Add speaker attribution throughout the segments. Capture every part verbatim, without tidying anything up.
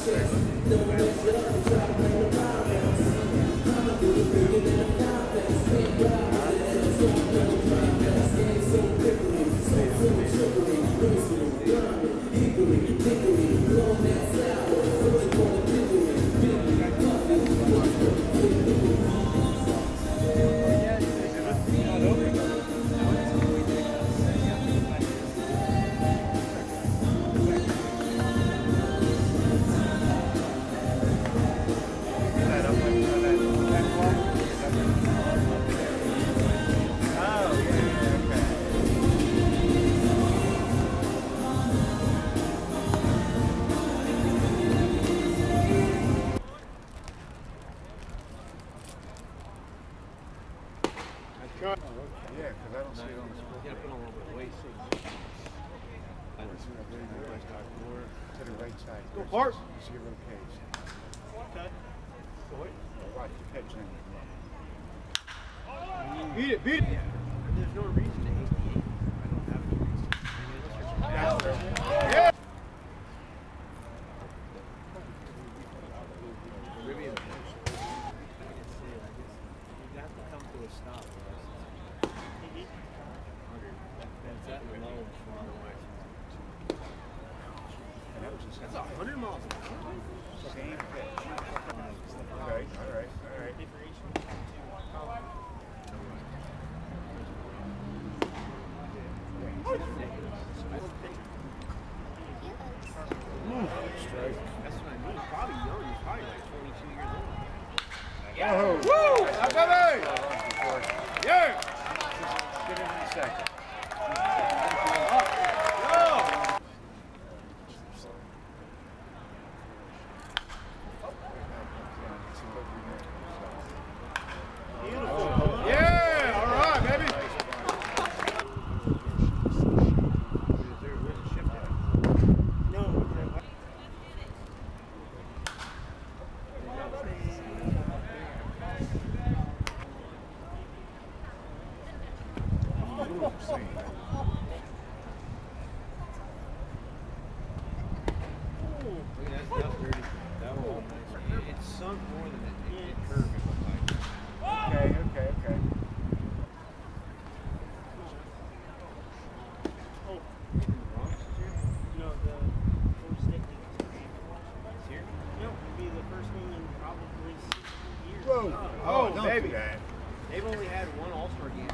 Speaker 1: Go Bart. See your cage. Okay. Go ahead. Right, the catch in. Beat it, beat it. Yeah. There's no reason to eighty-eight. I don't have any reason. Yeah. Rivian. You have to come to a stop. That's at the low far away. That's a hundred miles an hour. Same pitch. All right, all right, all right. Strike. That's what I mean. He's probably young. He's probably like twenty-two years old. Yeah. Woo! Yeah! Get in in a second. They've only had one All-Star game.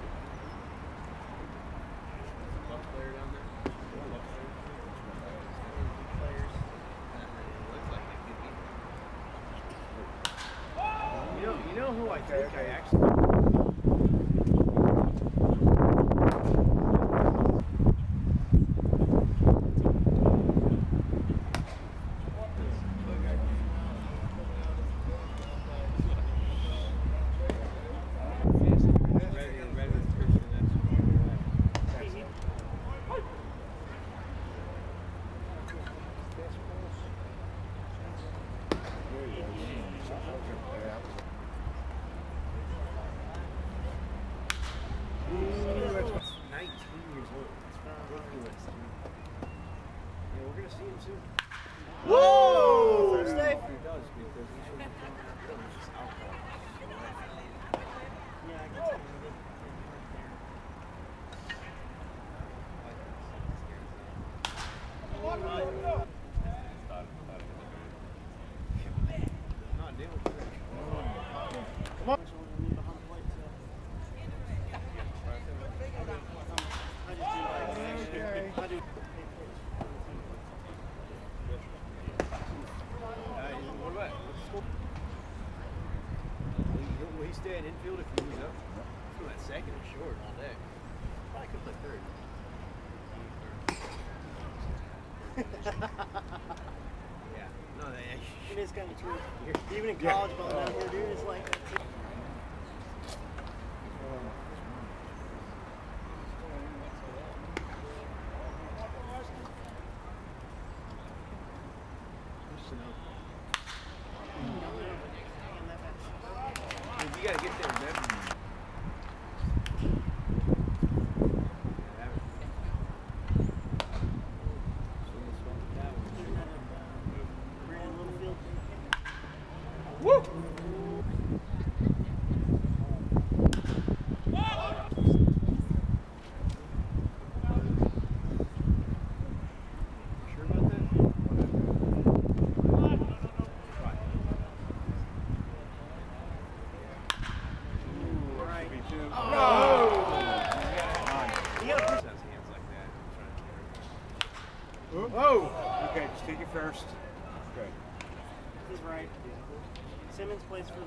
Speaker 1: Left player down there. One left player. Players. You know, you know who I think I actually. Whoa! Thursday? He does because he should have done just alcohol. Yeah, I can tell you. Not dealing with it. Come on. Will he stay in infield if he moves up? So that second is short all day. Probably could play third. Yeah. No, they, it is kind of true. Even in college ball down here, dude, it's like that too. You gotta get there, man. Sounds hands like that. I'm trying to get her.
Speaker 2: Whoa! Okay, just take it first. Good.
Speaker 3: He's right. Simmons plays for the.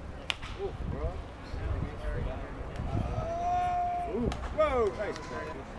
Speaker 2: Whoa! Nice.